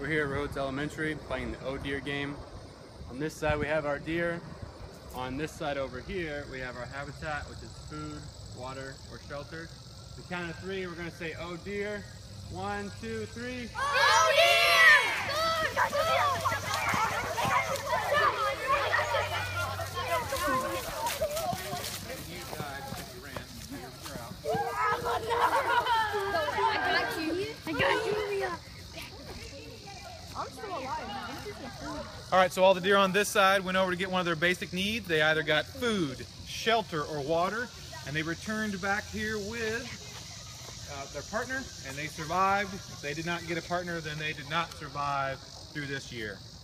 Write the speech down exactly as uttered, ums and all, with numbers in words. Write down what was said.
We're here at Rhoades Elementary playing the oh deer game. On this side we have our deer. On this side over here we have our habitat, which is food, water, or shelter. The count of three, we're going to say oh deer. One, two, three. Oh deer! I got you. I got you, Leah. I'm still alive. This isn't food. All right, so all the deer on this side went over to get one of their basic needs. They either got food, shelter, or water, and they returned back here with uh, their partner, and they survived. If they did not get a partner, then they did not survive through this year.